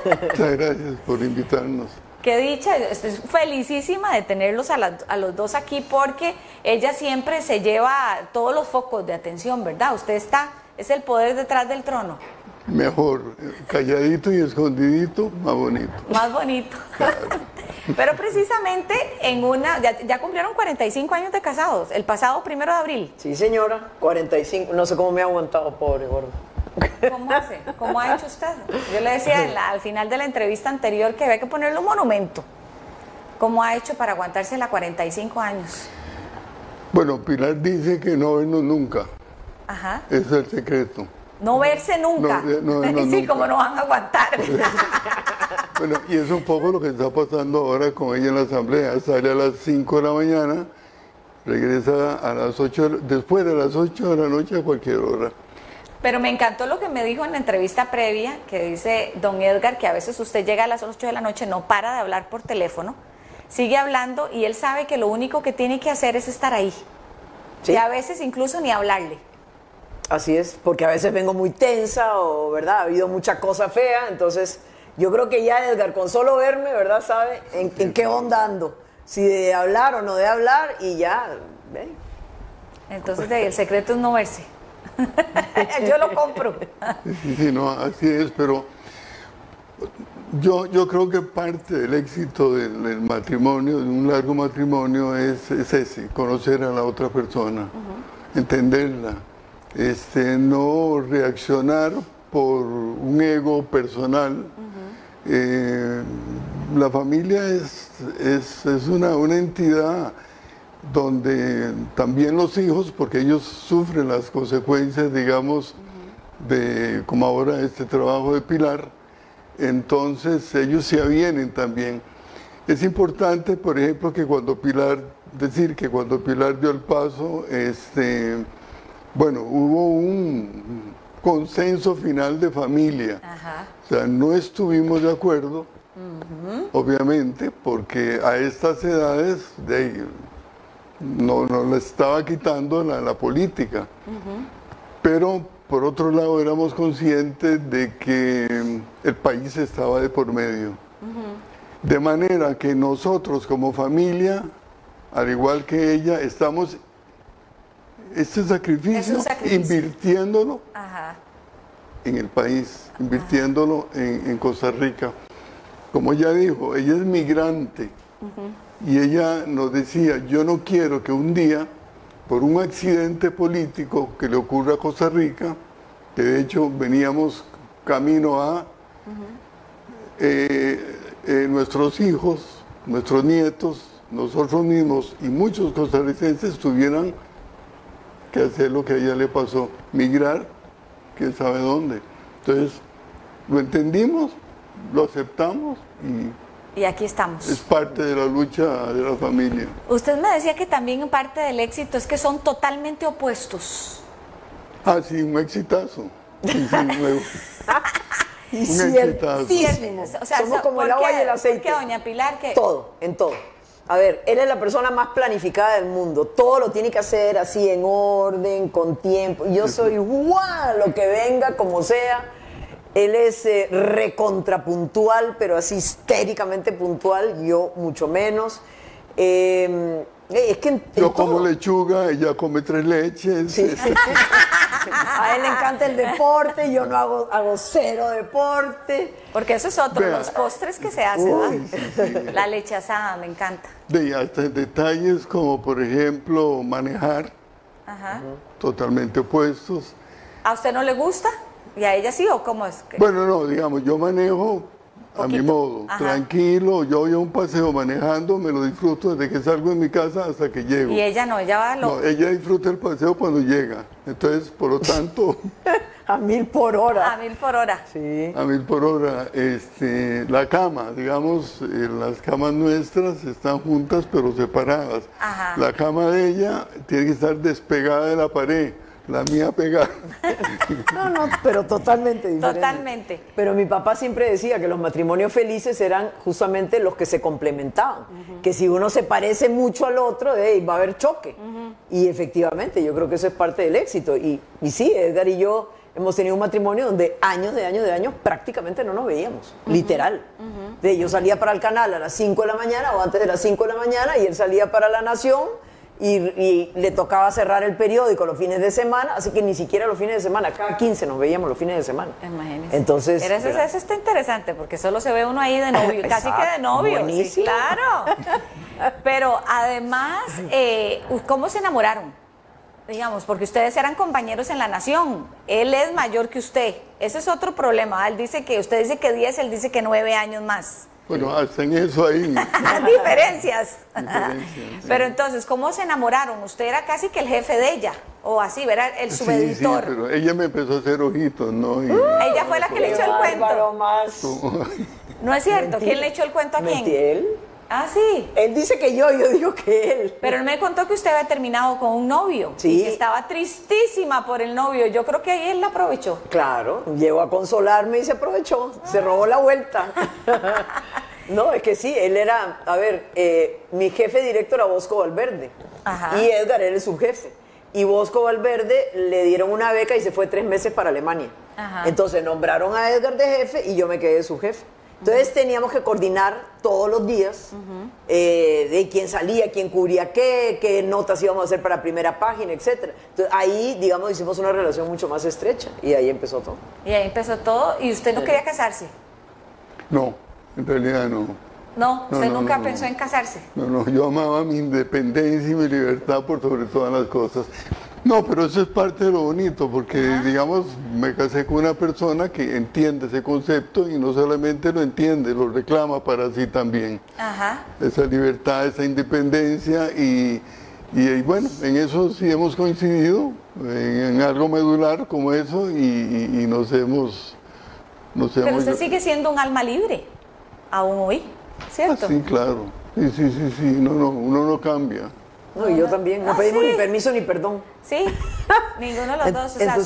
Muchas gracias por invitarnos. Qué dicha, estoy felicísima de tenerlos a los dos aquí porque ella siempre se lleva todos los focos de atención, ¿verdad? Usted es el poder detrás del trono. Mejor, calladito y escondidito, más bonito. Más bonito. Claro. Pero precisamente ya cumplieron 45 años de casados, el pasado 1 de abril. Sí, señora, 45, no sé cómo me ha aguantado, pobre gordo. ¿Cómo hace? ¿Cómo ha hecho usted? Yo le decía al final de la entrevista anterior que había que ponerle un monumento. ¿Cómo ha hecho para aguantársela 45 años? Bueno, Pilar dice que no vernos nunca. Ajá. Ese es el secreto. No verse nunca. No, sí, nunca. como no van a aguantar. Bueno, y es un poco lo que está pasando ahora con ella en la asamblea. Sale a las 5 de la mañana, regresa a las 8, después de las 8 de la noche a cualquier hora. Pero me encantó lo que me dijo en la entrevista previa, que dice don Edgar que a veces usted llega a las 8 de la noche, no para de hablar por teléfono, sigue hablando y él sabe que lo único que tiene que hacer es estar ahí. ¿Sí? Y a veces incluso ni hablarle. Así es, porque a veces vengo muy tensa o, ¿verdad? Ha habido mucha cosa fea, entonces yo creo que ya Edgar, con solo verme, ¿verdad? Sabe en qué onda ando, si de hablar o no de hablar y ya, ¿ven? Entonces el secreto es no verse. Yo lo compro. Sí, no, así es, pero yo creo que parte del éxito del matrimonio, de un largo matrimonio, es ese, conocer a la otra persona, entenderla, no reaccionar por un ego personal. La familia es una entidad donde también los hijos, porque ellos sufren las consecuencias, digamos, de como ahora este trabajo de Pilar, entonces ellos se avienen también. Es importante, por ejemplo, que cuando Pilar dio el paso, bueno, hubo un consenso final de familia. Ajá. O sea, no estuvimos de acuerdo, obviamente, porque a estas edades no le estaba quitando la política. Pero, por otro lado, éramos conscientes de que el país estaba de por medio. De manera que nosotros como familia, al igual que ella, estamos este sacrificio invirtiéndolo en el país, invirtiéndolo en Costa Rica. Como ella dijo, ella es migrante. Y ella nos decía, yo no quiero que un día, por un accidente político que le ocurra a Costa Rica, que de hecho veníamos camino a nuestros hijos, nuestros nietos, nosotros mismos y muchos costarricenses tuvieran que hacer lo que a ella le pasó, migrar, quién sabe dónde. Entonces, lo entendimos, lo aceptamos y aquí estamos. Es parte de la lucha de la familia. Usted me decía que también parte del éxito es que son totalmente opuestos. Ah, sí, un exitazo. Sí, y un exitazo. Sí, o sea, somos como el agua y el aceite. ¿Por qué, doña Pilar? ¿Qué? Todo, en todo. A ver, él es la persona más planificada del mundo. Todo lo tiene que hacer así en orden, con tiempo. Yo soy igual, lo que venga, como sea. Él es recontrapuntual, pero así histéricamente puntual. Yo mucho menos. Es que yo como lechuga, ella come 3 leches. Sí. A él le encanta el deporte, yo no hago cero deporte. Porque eso es otro, los postres que se hacen, sí. La leche asada, me encanta. Hasta en detalles como, por ejemplo, manejar, totalmente opuestos. ¿A usted no le gusta? ¿Y a ella sí o cómo es? Bueno, no, digamos, yo manejo a mi modo, tranquilo, yo voy a un paseo manejando, me lo disfruto desde que salgo de mi casa hasta que llego. Y ella no, ella va No, ella disfruta el paseo cuando llega, entonces, por lo tanto... A 1000 por hora. A 1000 por hora. Sí. A 1000 por hora. La cama, digamos, las camas nuestras están juntas pero separadas. La cama de ella tiene que estar despegada de la pared. La mía pegada. No, pero totalmente diferente. Totalmente. Pero mi papá siempre decía que los matrimonios felices eran justamente los que se complementaban. Que si uno se parece mucho al otro, va a haber choque. Y efectivamente, yo creo que eso es parte del éxito. Y sí, Edgar y yo hemos tenido un matrimonio donde años de años prácticamente no nos veíamos, literal. Yo salía para el canal a las 5 de la mañana o antes de las 5 de la mañana y él salía para La Nación y le tocaba cerrar el periódico los fines de semana, así que ni siquiera los fines de semana, cada 15 nos veíamos los fines de semana. Imagínese. Entonces, pero eso está interesante porque solo se ve uno ahí de novio, casi que de novio. Buenísimo. Sí, claro. Pero además, ¿cómo se enamoraron? Digamos, porque ustedes eran compañeros en La Nación. Él es mayor que usted. Ese es otro problema. Él dice que, usted dice que 10, él dice que 9 años más. Bueno, hasta en eso hay diferencias. Sí. Pero entonces, ¿cómo se enamoraron? Usted era casi que el jefe de ella, o así, era el subeditor. Sí, pero ella me empezó a hacer ojitos, ¿no? Ella fue la que le echó el cuento. Más. No es cierto. ¿Quién le echó el cuento a quién? ¿Él? Ah, sí. Él dice que yo digo que él. Pero él me contó que usted había terminado con un novio. Sí. Y que estaba tristísima por el novio. Yo creo que ahí él la aprovechó. Claro, llegó a consolarme y se aprovechó. Se robó la vuelta. No, es que sí, él era, a ver, mi jefe directo era Bosco Valverde. Ajá. Y Edgar era el subjefe. Y Bosco Valverde le dieron una beca y se fue 3 meses para Alemania. Ajá. Entonces nombraron a Edgar de jefe y yo me quedé de subjefe. Entonces teníamos que coordinar todos los días de quién salía, quién cubría qué notas íbamos a hacer para primera página, etc. Entonces ahí, digamos, hicimos una relación mucho más estrecha y ahí empezó todo. Y ahí empezó todo. ¿Y usted no quería casarse? No, en realidad no. No, usted No, nunca no. pensó en casarse. No, yo amaba mi independencia y mi libertad por sobre todas las cosas. No, pero eso es parte de lo bonito, porque digamos, me casé con una persona que entiende ese concepto y no solamente lo entiende, lo reclama para sí también. Ajá. Esa libertad, esa independencia y bueno, en eso sí hemos coincidido, en algo medular como eso y nos hemos... Pero usted sigue siendo un alma libre, aún hoy, ¿cierto? Sí, claro. Sí. No, uno no cambia. No, y yo también. No pedimos ni permiso ni perdón. Sí, ninguno de los dos. O sea,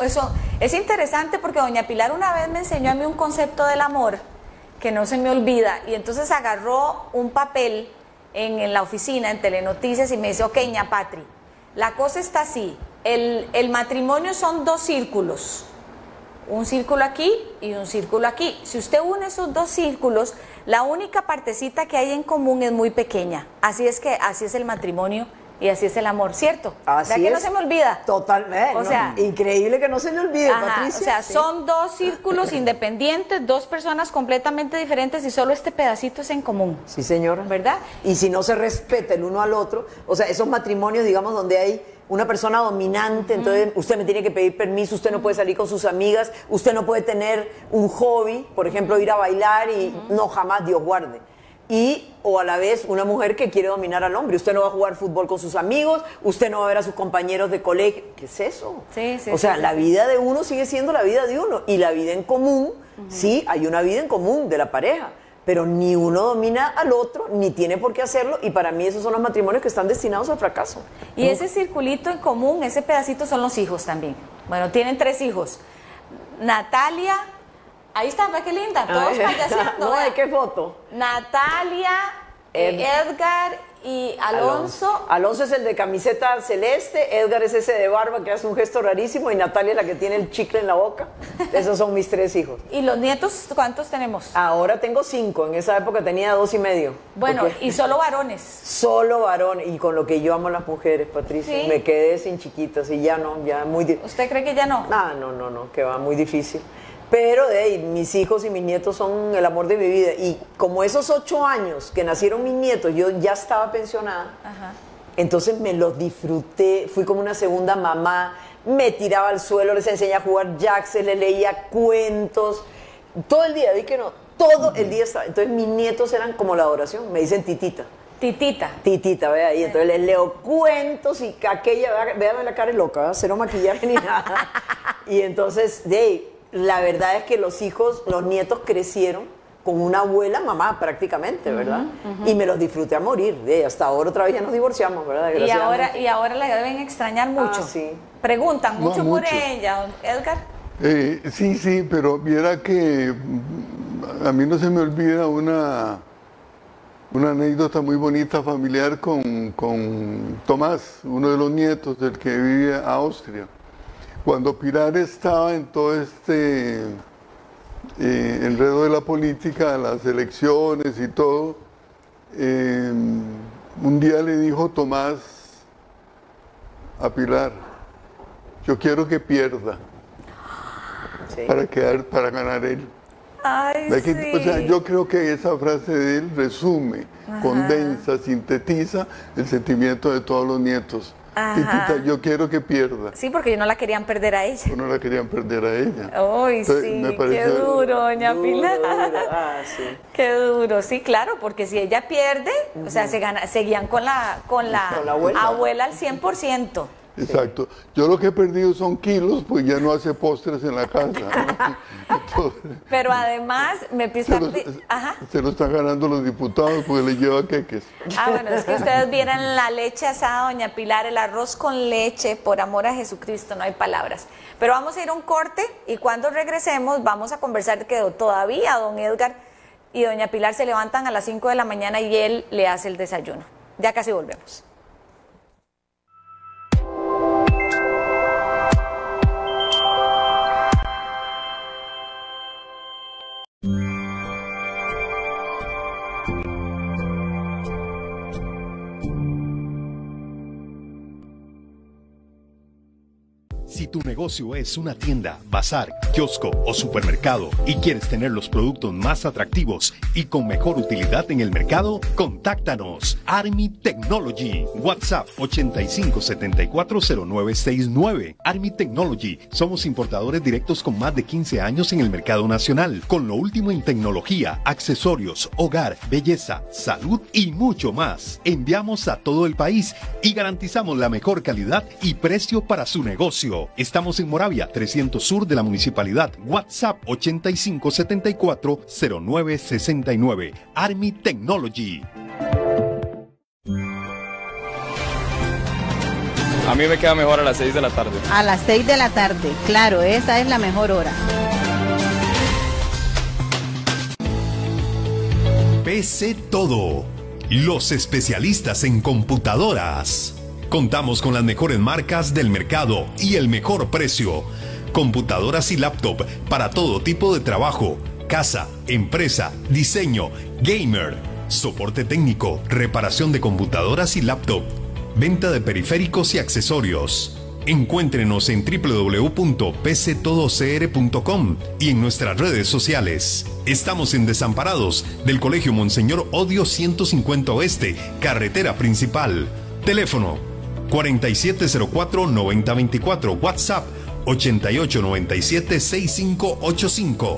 es interesante porque doña Pilar una vez me enseñó a mí un concepto del amor que no se me olvida. Y entonces agarró un papel en la oficina, en Telenoticias, y me dice, ok, ña Patri, la cosa está así. El matrimonio son 2 círculos. Un círculo aquí y un círculo aquí. Si usted une esos 2 círculos, la única partecita que hay en común es muy pequeña. Así es el matrimonio y así es el amor, ¿cierto? Así ¿Verdad que es. no se me olvida? Totalmente. O sea, increíble que no se me olvide, ajá, Patricia. o sea, Sí. son 2 círculos independientes, 2 personas completamente diferentes y solo este pedacito es en común. Sí, señora. ¿Verdad? Y si no se respeta el uno al otro, o sea, esos matrimonios, digamos, donde hay una persona dominante, entonces usted me tiene que pedir permiso, usted no puede salir con sus amigas, usted no puede tener un hobby, por ejemplo, ir a bailar y no, jamás, Dios guarde. Y, o a la vez, una mujer que quiere dominar al hombre. Usted no va a jugar fútbol con sus amigos, usted no va a ver a sus compañeros de colegio. ¿Qué es eso? Sí, o sea, sí. la vida de uno sigue siendo la vida de uno. Y la vida en común, sí, hay una vida en común de la pareja. Pero ni uno domina al otro, ni tiene por qué hacerlo. Y para mí esos son los matrimonios que están destinados al fracaso. Y ese circulito en común, ese pedacito son los hijos también. Bueno, tienen 3 hijos. Natalia, ahí está, ve qué linda, todos payaseando. No, vea. ¿de qué foto? Natalia, Edgar y Alonso. Alonso es el de camiseta celeste, Edgar es ese de barba que hace un gesto rarísimo y Natalia es la que tiene el chicle en la boca. Esos son mis 3 hijos. ¿Y los nietos cuántos tenemos? Ahora tengo 5, en esa época tenía 2 y medio. Bueno, Porque y solo varones. solo varón, y con lo que yo amo a las mujeres, Patricia, ¿Sí? me quedé sin chiquitas y ya no, ya muy difícil. ¿Usted cree que ya no? No, que va muy difícil. Pero de ahí, mis hijos y mis nietos son el amor de mi vida. Y como esos 8 años que nacieron mis nietos, yo ya estaba pensionada. Ajá. Entonces me los disfruté, fui como una segunda mamá, me tiraba al suelo, les enseñé a jugar jacks, les leía cuentos. Todo el día, di que no, todo el día estaba. Entonces mis nietos eran como la adoración, me dicen titita. Titita. Titita, ve ahí. Entonces les leo cuentos y aquella, véame la cara es loca, cero maquillaje ni nada. Y entonces, de ahí, la verdad es que los hijos, los nietos crecieron con una abuela mamá prácticamente, ¿verdad? Y me los disfruté a morir. Hasta ahora otra vez ya nos divorciamos, ¿verdad? Y ahora la deben extrañar mucho. Sí. Preguntan No, mucho por mucho. ella, Edgar. Sí, pero viera que a mí no se me olvida una anécdota muy bonita familiar con Tomás, uno de los nietos del que vive a Austria. cuando Pilar estaba en todo este enredo de la política, las elecciones y todo, un día le dijo Tomás a Pilar, yo quiero que pierda Sí. para ganar él. Ay, Sí. O sea, sí. yo creo que esa frase de él resume, condensa, sintetiza el sentimiento de todos los nietos. Titita, yo quiero que pierda. Sí, porque no la querían perder a ella. No la querían perder a ella. Ay, Entonces, sí, me qué pareció- duro, doña Duro, Pilar. duro. Ah, sí. Qué duro, sí, claro, porque si ella pierde, o sea, seguían con la Con la abuela. abuela al 100%. Exacto. Yo lo que he perdido son kilos, pues ya no hace postres en la casa. Entonces, Pero además me pisa... Ajá. se lo están ganando los diputados porque les lleva queques. Ah, bueno, es que ustedes vieran la leche asada, doña Pilar, el arroz con leche, por amor a Jesucristo, no hay palabras. Pero vamos a ir a un corte y cuando regresemos vamos a conversar que todavía don Edgar y doña Pilar se levantan a las 5 de la mañana y él le hace el desayuno. Ya casi volvemos. Si tu negocio es una tienda, bazar, kiosco o supermercado y quieres tener los productos más atractivos y con mejor utilidad en el mercado, contáctanos. Army Technology. WhatsApp 85740969. Army Technology. Somos importadores directos con más de 15 años en el mercado nacional, con lo último en tecnología, accesorios, hogar, belleza, salud y mucho más. Enviamos a todo el país y garantizamos la mejor calidad y precio para su negocio. Estamos en Moravia, 300 Sur de la Municipalidad. WhatsApp 85740969. Army Technology. A mí me queda mejor a las 6 de la tarde. A las 6 de la tarde, claro, esa es la mejor hora. PC Todo. Los especialistas en computadoras. Contamos con las mejores marcas del mercado y el mejor precio. Computadoras y laptop para todo tipo de trabajo, casa, empresa, diseño, gamer, soporte técnico, reparación de computadoras y laptop, venta de periféricos y accesorios. Encuéntrenos en www.pctodocr.com y en nuestras redes sociales. Estamos en Desamparados del Colegio Monseñor Odio 150 Oeste, carretera principal. Teléfono 4704-9024, WhatsApp 8897-6585.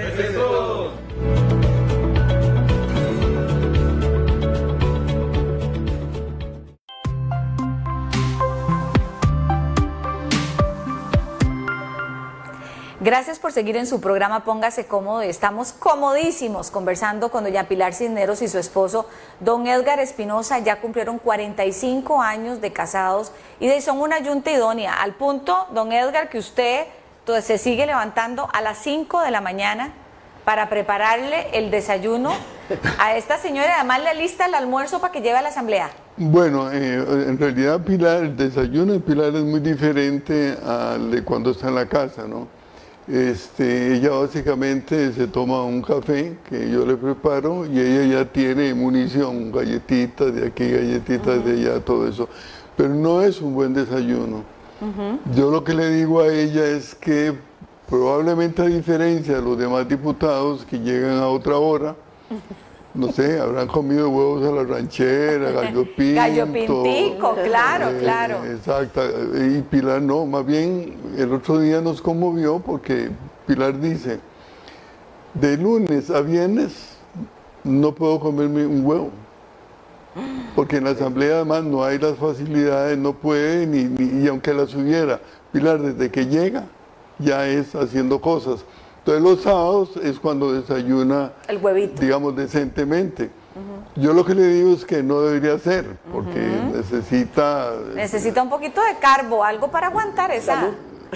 Gracias por seguir en su programa Póngase Cómodo. Estamos comodísimos conversando con doña Pilar Cisneros y su esposo, don Edgar Espinosa. Ya cumplieron 45 años de casados y son una yunta idónea. Al punto, don Edgar, que usted se sigue levantando a las 5 de la mañana para prepararle el desayuno a esta señora y además le alista el almuerzo para que lleve a la asamblea. Bueno, en realidad Pilar, el desayuno de Pilar es muy diferente al de cuando está en la casa, ¿no? Ella básicamente se toma un café que yo le preparo y ella ya tiene munición, galletitas de aquí, galletitas de allá, todo eso. Pero no es un buen desayuno. Yo lo que le digo a ella es que probablemente a diferencia de los demás diputados que llegan a otra hora, no sé, habrán comido huevos a la ranchera, gallo pinto. Gallo pintico, claro, claro. Exacto, y Pilar no, más bien el otro día nos conmovió porque Pilar dice, de lunes a viernes no puedo comerme un huevo, porque en la asamblea además no hay las facilidades, no puede, y aunque las hubiera, Pilar desde que llega ya es haciendo cosas. Entonces los sábados es cuando desayuna, el huevito, digamos, decentemente. Yo lo que le digo es que no debería hacer, porque necesita un poquito de carbo, algo para aguantar esa.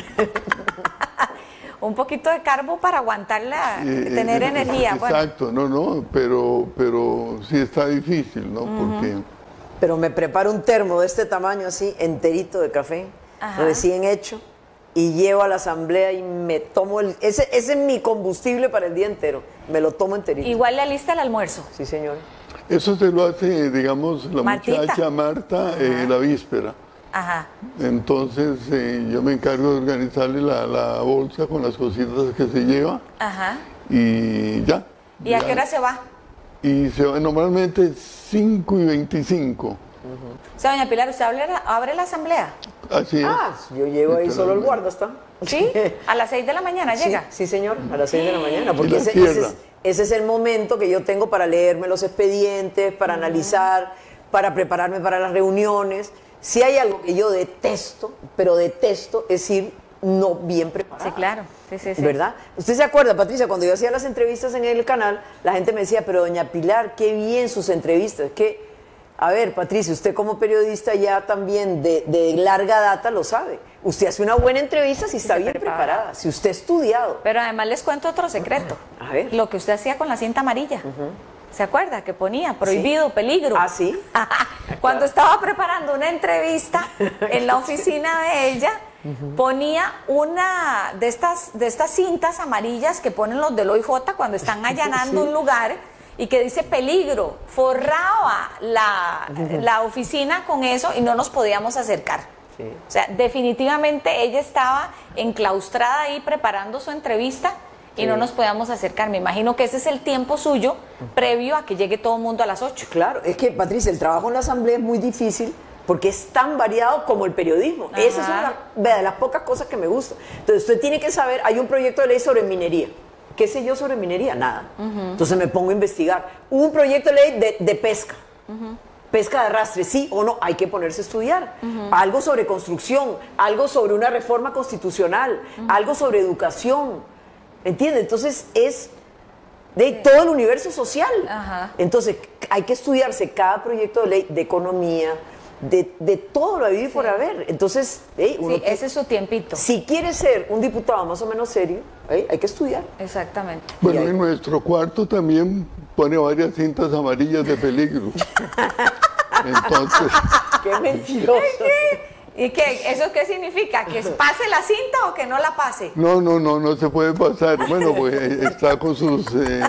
Un poquito de carbo para aguantarla, tener energía. Exacto, bueno. pero sí está difícil, ¿no? Porque... Pero me preparo un termo de este tamaño así, enterito de café, recién hecho, y llevo a la asamblea y me tomo ese es mi combustible para el día entero. Me lo tomo enterito. Igual le alista el almuerzo. Sí, señor. Eso se lo hace, digamos, la Martita. muchacha Marta la víspera. Ajá. Entonces yo me encargo de organizarle la bolsa con las cositas que se lleva Ajá. y ya. ¿Y a Ya. qué hora se va? Y se va normalmente 5:25. O sea, doña Pilar, ¿usted abre la asamblea? Así es. Ah, yo llego ahí, solo el guarda está. ¿Sí? ¿A las 6 de la mañana llega? Sí, señor, a las 6 de la mañana, Y porque la cierra. ese es el momento que yo tengo para leerme los expedientes, para analizar, para prepararme para las reuniones. Si hay algo que yo detesto, pero detesto, es ir no bien preparado. Sí, claro. Sí, sí, sí. ¿Verdad? ¿Usted se acuerda, Patricia, cuando yo hacía las entrevistas en el canal, la gente me decía, pero doña Pilar, qué bien sus entrevistas, que... A ver, Patricia, usted como periodista ya también de larga data lo sabe. Usted hace una buena entrevista si está se bien prepara. preparada, si usted ha estudiado. Pero además les cuento otro secreto. A ver. Lo que usted hacía con la cinta amarilla. ¿Se acuerda? Que ponía prohibido, peligro. ¿Ah, sí? Cuando estaba preparando una entrevista en la oficina de ella, ponía una de estas cintas amarillas que ponen los del OIJ cuando están allanando un lugar y que dice peligro. Forraba la oficina con eso y no nos podíamos acercar. Sí. O sea, definitivamente ella estaba enclaustrada ahí preparando su entrevista y no nos podíamos acercar. Me imagino que ese es el tiempo suyo previo a que llegue todo el mundo a las 8. Claro, es que, Patricia, el trabajo en la asamblea es muy difícil porque es tan variado como el periodismo. Ajá. Esa es una de las pocas cosas que me gusta. Entonces, usted tiene que saber, hay un proyecto de ley sobre minería. ¿Qué sé yo sobre minería? Nada. Entonces me pongo a investigar. Hubo un proyecto de ley de pesca. Pesca de arrastre, sí o no, hay que ponerse a estudiar. Algo sobre construcción, algo sobre una reforma constitucional, algo sobre educación. ¿Entiende? Entonces es de todo el universo social. Ajá. Entonces hay que estudiarse cada proyecto de ley de economía, de todo lo a vivir por haber. Entonces, uno Sí, ese es su tiempito. si quiere ser un diputado más o menos serio, hay que estudiar. Exactamente. Bueno, Y ahí- en nuestro cuarto también pone varias cintas amarillas de peligro. Entonces, ¡Qué mentiroso! ¿Y qué? ¿Eso qué significa? ¿Que pase la cinta o que no la pase? no se puede pasar. Bueno, pues está con sus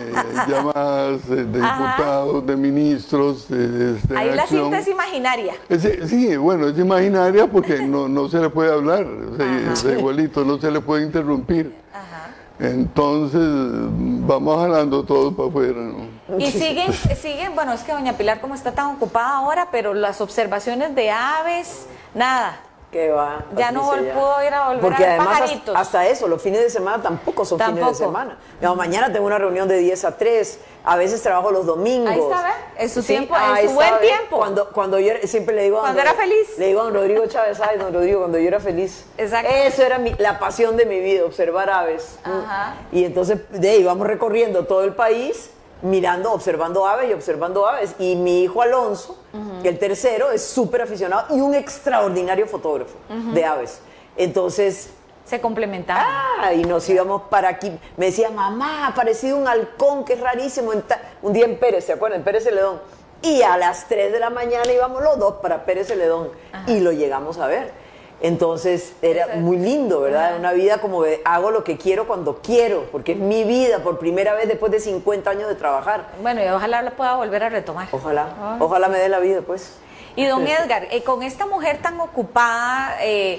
llamadas de diputados, de ministros. En Ahí la acción. cinta es imaginaria. Sí, bueno, es imaginaria porque no se le puede hablar, o sea, igualito, no se le puede interrumpir. Ajá. Entonces, vamos jalando todo para afuera, ¿no? Y siguen, bueno, es que doña Pilar como está tan ocupada ahora, pero las observaciones de aves, nada. Que va. Ya no Patricia, pudo ir a volver Porque a ver además pajaritos. hasta eso, los fines de semana tampoco son fines Tampoco. de semana. No, mañana tengo una reunión de 10 a 3, a veces trabajo los domingos. Ahí está, ¿ve? En su tiempo, en ahí su buen está, ¿ve? tiempo. Cuando yo siempre le digo a Cuando era feliz. Le digo a don Rodrigo Chávez, ay, don Rodrigo, cuando yo era feliz. Exacto. Eso era la pasión de mi vida, observar aves. Ajá. Y entonces de ahí vamos recorriendo todo el país, mirando, observando aves y observando aves. Y mi hijo Alonso, el tercero, es súper aficionado y un extraordinario fotógrafo de aves. Entonces, Se complementaban. y nos íbamos para aquí. Me decía, mamá, ha aparecido un halcón que es rarísimo. Un día en Pérez, ¿se acuerdan? En Pérez Celedón. Y a las 3 de la mañana íbamos los dos para Pérez Celedón. Y lo llegamos a ver. Entonces era muy lindo, ¿verdad? Una vida como de hago lo que quiero cuando quiero, porque es mi vida por primera vez después de 50 años de trabajar. Bueno, y ojalá la pueda volver a retomar. Ojalá me dé la vida, pues. Y don Edgar, con esta mujer tan ocupada,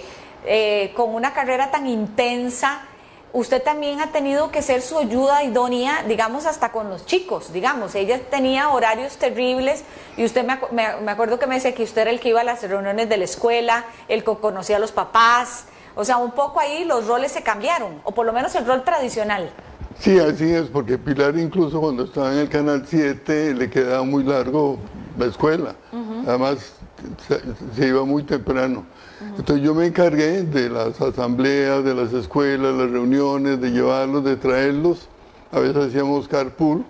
con una carrera tan intensa, usted también ha tenido que ser su ayuda idónea, digamos, hasta con los chicos, digamos. Ella tenía horarios terribles y usted me acuerdo que me decía que usted era el que iba a las reuniones de la escuela, el que conocía a los papás. O sea, un poco ahí los roles se cambiaron, o por lo menos el rol tradicional. Sí, así es, porque Pilar incluso cuando estaba en el Canal 7 le quedaba muy largo la escuela. Además, se iba muy temprano. Entonces yo me encargué de las asambleas, de las escuelas, las reuniones, de llevarlos, de traerlos. A veces hacíamos carpool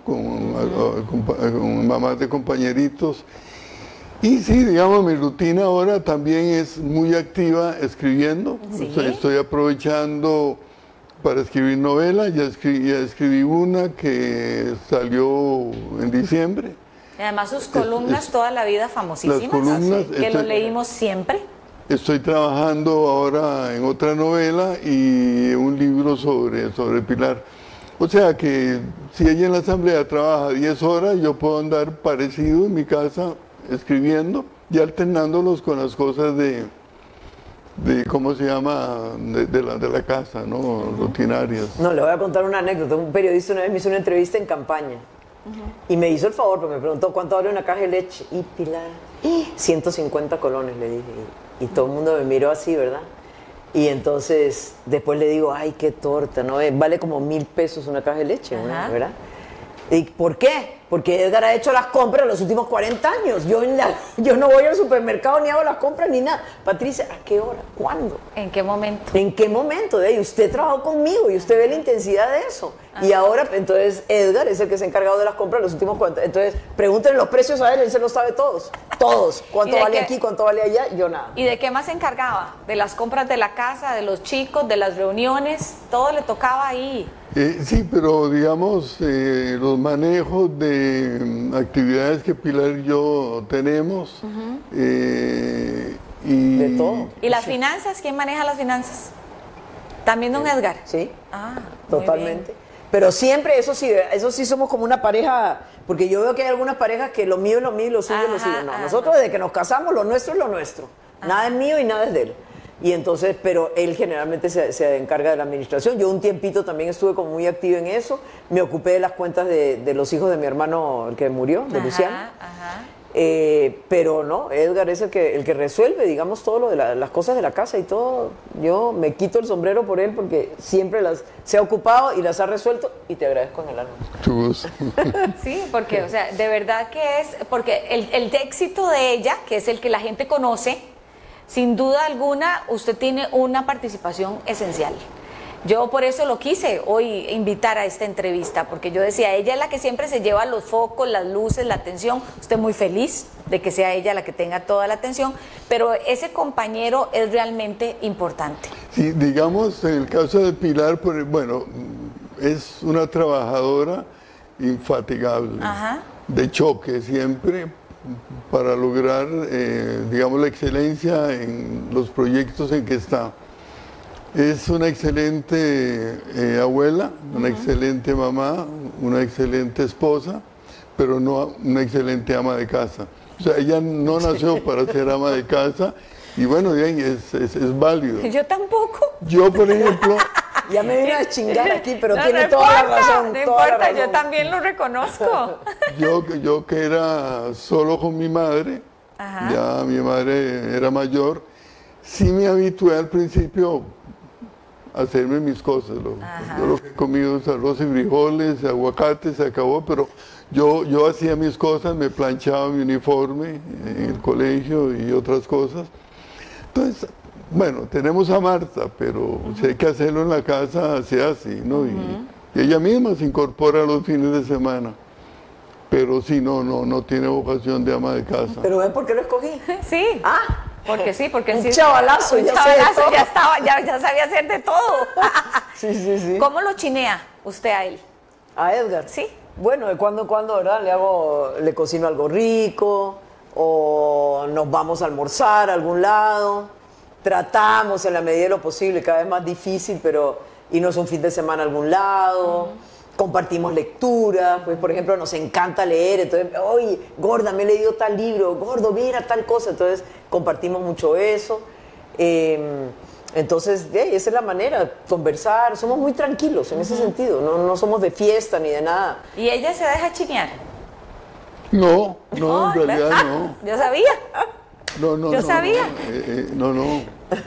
con mamás de compañeritos. Y sí, digamos, mi rutina ahora también es muy activa escribiendo. ¿Sí? O sea, estoy aprovechando para escribir novelas. Ya escribí una que salió en diciembre. Y además sus columnas toda la vida famosísimas, Las columnas, que lo leímos siempre. Estoy trabajando ahora en otra novela y un libro sobre Pilar. O sea que si ella en la asamblea trabaja 10 horas, yo puedo andar parecido en mi casa escribiendo y alternándolos con las cosas de ¿cómo se llama? De la casa, ¿no? Rutinarias. No, le voy a contar una anécdota. Un periodista una vez me hizo una entrevista en campaña y me hizo el favor, porque me preguntó cuánto vale una caja de leche. Y Pilar, 150 colones, le dije. Y todo el mundo me miró así, ¿verdad? Y entonces después le digo, ay, qué torta, ¿no? Vale como 1.000 pesos una caja de leche, ¿no? ¿Verdad? ¿Y por qué? Porque Edgar ha hecho las compras los últimos 40 años. Yo no voy al supermercado ni hago las compras ni nada. Patricia, ¿a qué hora? ¿Cuándo? ¿En qué momento? ¿En qué momento? Y usted trabajó conmigo y usted ve la intensidad de eso. Y ahora, entonces, Edgar es el que se ha encargado de las compras los últimos 40. Entonces, pregúntenle los precios a él se los sabe todos. Todos. ¿Cuánto vale aquí? ¿Cuánto vale allá? Yo nada. ¿Y de qué más se encargaba? ¿De las compras de la casa, de los chicos, de las reuniones? Todo le tocaba ahí. Sí, pero digamos, los manejos de actividades que Pilar y yo tenemos. De todo. ¿Y las finanzas? ¿Quién maneja las finanzas? ¿También don Edgar? Sí, muy totalmente. bien. Pero siempre, eso sí somos como una pareja, porque yo veo que hay algunas parejas que lo mío es lo mío y lo suyo es lo suyo. No, nosotros desde que nos casamos, lo nuestro es lo nuestro. Nada es mío y nada es de él. Y entonces, pero él generalmente se encarga de la administración. Yo un tiempito también estuve como muy activa en eso. Me ocupé de las cuentas de los hijos de mi hermano, el que murió, de Luciano. Pero no, Edgar es el que resuelve, digamos, todo lo de las cosas de la casa y todo. Yo me quito el sombrero por él porque siempre se ha ocupado y las ha resuelto y te agradezco en el alma. Sí, porque, o sea, de verdad que es, porque el éxito de ella, que es el que la gente conoce, sin duda alguna, usted tiene una participación esencial. Yo por eso lo quise hoy invitar a esta entrevista, porque yo decía, ella es la que siempre se lleva los focos, las luces, la atención. Usted muy feliz de que sea ella la que tenga toda la atención, pero ese compañero es realmente importante. Sí, digamos, en el caso de Pilar, bueno, es una trabajadora infatigable, de choque siempre, para lograr, digamos, la excelencia en los proyectos en que está. Es una excelente abuela, una excelente mamá, una excelente esposa, pero no una excelente ama de casa. O sea, ella no nació para ser ama de casa y bueno, bien, es válido. Yo tampoco. Yo, por ejemplo... Ya me vino a chingar aquí, pero no, tiene no toda importa, la razón. No importa, yo también lo reconozco. Yo que era solo con mi madre, ya mi madre era mayor, sí me habitué al principio a hacerme mis cosas. Yo lo que he comido es arroz y frijoles, aguacate, se acabó, pero yo hacía mis cosas, me planchaba mi uniforme en el colegio y otras cosas. Entonces, bueno, tenemos a Marta, pero si hay que hacerlo en la casa, se hace, ¿no? Y ella misma se incorpora los fines de semana. Pero sí, no tiene vocación de ama de casa. ¿Pero ven por qué lo escogí? Sí. Porque sí, porque un sí. Chavalazo, un ya chavalazo, sé ya sabía hacer de todo. Sí. ¿Cómo lo chinea usted a él? ¿A Edgar? Sí. Bueno, de cuando en cuando, ¿verdad? Le cocino algo rico, o nos vamos a almorzar a algún lado. Tratamos en la medida de lo posible, cada vez más difícil, pero irnos un fin de semana a algún lado. Compartimos lectura, pues por ejemplo nos encanta leer, entonces, oye, gorda, me he leído tal libro, gordo, mira tal cosa, entonces compartimos mucho eso. Entonces, esa es la manera, conversar, somos muy tranquilos en ese sentido, no somos de fiesta ni de nada. ¿Y ella se deja chinear? No, en realidad no. Yo sabía. No. Yo sabía. No.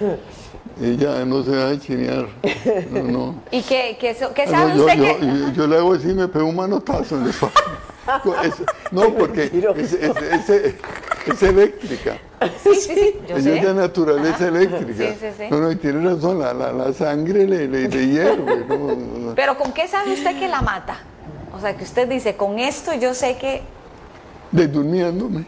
Ella no se deja chinear. No. ¿Y qué sabe usted que...? Yo le hago así, me pego un manotazo en el No, porque es eléctrica. Sí, yo Ella sé. es de naturaleza eléctrica. Sí. No, y tiene razón, la sangre le hierve. No. Pero ¿con qué sabe usted que la mata? O sea, que usted dice, con esto yo sé que... Durmiéndome.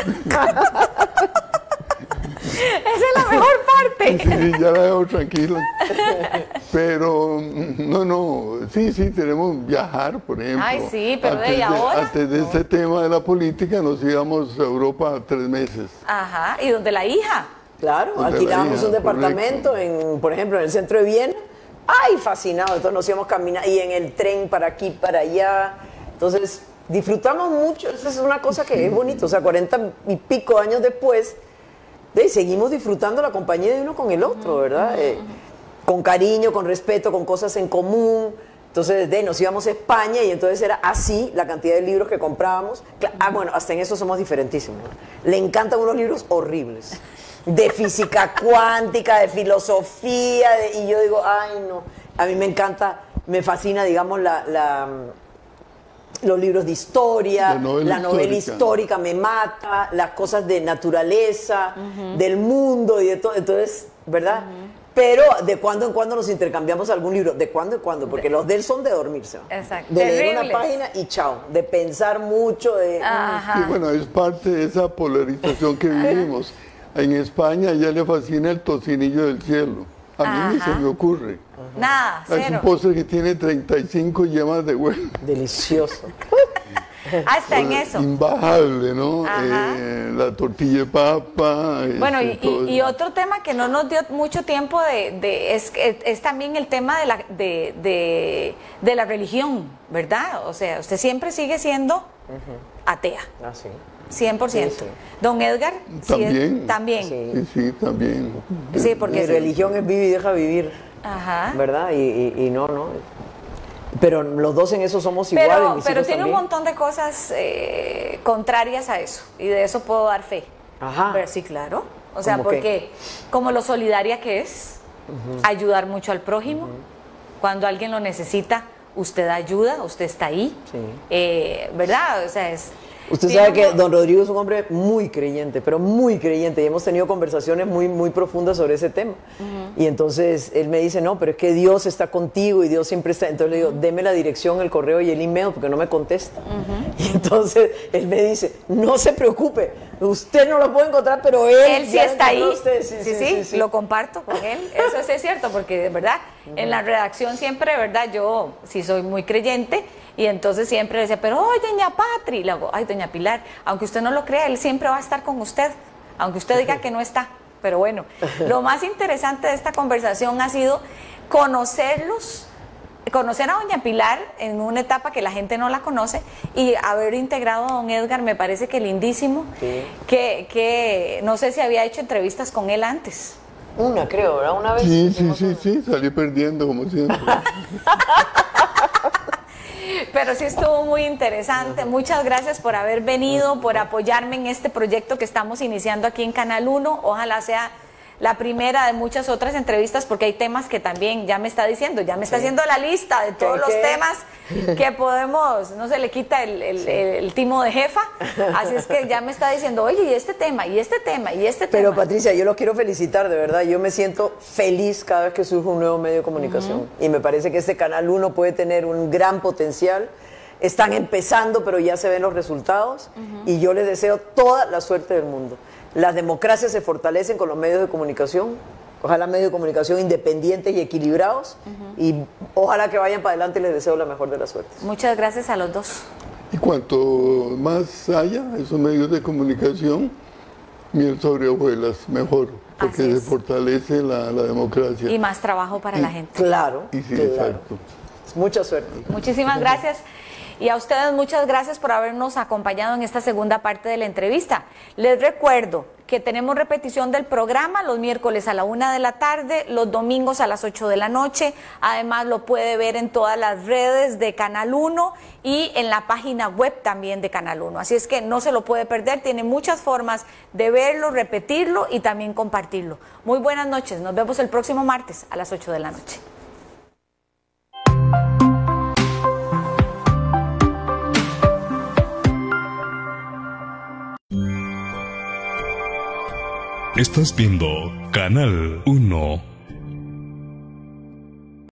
Esa es la mejor parte. Sí, ya la dejo tranquila. Pero, sí, tenemos viajar, por ejemplo. Ay, sí, pero ahora. Antes de este tema de la política nos íbamos a Europa 3 meses. ¿Y dónde la hija? Claro, Donde alquilábamos veía, un departamento, por ejemplo, en el centro de Viena. ¡Ay, fascinado! Entonces nos íbamos caminando y en el tren para aquí, para allá. Entonces disfrutamos mucho. Esa es una cosa que es bonito. O sea, 40 y pico años después, seguimos disfrutando la compañía de uno con el otro, ¿verdad? Con cariño, con respeto, con cosas en común. Entonces nos íbamos a España y entonces era así la cantidad de libros que comprábamos. Bueno, hasta en eso somos diferentísimos. Le encantan unos libros horribles. De física cuántica, de filosofía, y yo digo, ay no, a mí me encanta, me fascina, digamos, los libros de historia, la novela histórica me mata, las cosas de naturaleza, del mundo y de todo, entonces, ¿verdad? Pero de cuando en cuando nos intercambiamos algún libro, de cuando en cuando, porque los de él son de dormirse. Exacto. De leer una página y chao, de pensar mucho, Y bueno, es parte de esa polarización que vivimos. En España a ella le fascina el tocinillo del cielo. A mí ni se me ocurre. Nada, Es un postre que tiene 35 yemas de huevo. Delicioso. Hasta en eso. Imbajable, ¿no? La tortilla de papa. Bueno, y otro tema que no nos dio mucho tiempo es también el tema de la religión, ¿verdad? O sea, usted siempre sigue siendo atea. Ah, sí. 100%. Sí, sí. Don Edgar, también. También. Sí, también. Sí, porque mi religión es vive y deja vivir. Ajá. ¿Verdad? Y no. Pero los dos en eso somos iguales. Pero tiene un montón de cosas contrarias a eso. Y de eso puedo dar fe. Ajá. Pero sí, claro. O sea, porque como lo solidaria que es, ayudar mucho al prójimo. Cuando alguien lo necesita, usted ayuda, usted está ahí. Sí. ¿Verdad? O sea, usted sabe que don Rodrigo es un hombre muy creyente, pero muy creyente, y hemos tenido conversaciones muy, muy profundas sobre ese tema. Y entonces él me dice, no, pero es que Dios está contigo y Dios siempre está. Entonces le digo, deme la dirección, el correo y el email, porque no me contesta. Y entonces él me dice, no se preocupe, usted no lo puede encontrar, pero él sí está ahí. Sí, lo comparto con él. Eso sí es cierto, porque de verdad, en la redacción siempre, de verdad, yo sí soy muy creyente. Y entonces siempre le decía, pero ¡ay, doña Patri! Y le hago, ¡ay, doña Pilar! Aunque usted no lo crea, él siempre va a estar con usted, aunque usted diga que no está. Pero bueno, lo más interesante de esta conversación ha sido conocer a doña Pilar en una etapa que la gente no la conoce y haber integrado a don Edgar me parece que lindísimo, que no sé si había hecho entrevistas con él antes. Una, creo, ¿verdad? Una vez. Sí, salí perdiendo como siempre. Pero sí estuvo muy interesante. Muchas gracias por haber venido, por apoyarme en este proyecto que estamos iniciando aquí en Canal 1. Ojalá sea la primera de muchas otras entrevistas, porque hay temas que también ya me está diciendo, ya me está haciendo la lista de todos los temas que podemos, no se le quita el timo de jefa, así es que ya me está diciendo, oye, y este tema, y este tema, y este tema. Pero Patricia, yo los quiero felicitar, de verdad, yo me siento feliz cada vez que surge un nuevo medio de comunicación, y me parece que este Canal 1 puede tener un gran potencial. Están empezando, pero ya se ven los resultados, y yo les deseo toda la suerte del mundo. Las democracias se fortalecen con los medios de comunicación, ojalá medios de comunicación independientes y equilibrados, y ojalá que vayan para adelante y les deseo la mejor de las suertes. Muchas gracias a los dos. Y cuanto más haya esos medios de comunicación, miel sobre hojuelas, mejor, porque se fortalece la democracia. Y más trabajo para la gente. Claro, sí, claro. Exacto. Mucha suerte. Muchísimas gracias. Y a ustedes muchas gracias por habernos acompañado en esta segunda parte de la entrevista. Les recuerdo que tenemos repetición del programa los miércoles a la 1 de la tarde, los domingos a las 8 de la noche. Además lo puede ver en todas las redes de Canal 1 y en la página web también de Canal 1. Así es que no se lo puede perder, tiene muchas formas de verlo, repetirlo y también compartirlo. Muy buenas noches, nos vemos el próximo martes a las 8 de la noche. Estás viendo Canal 1.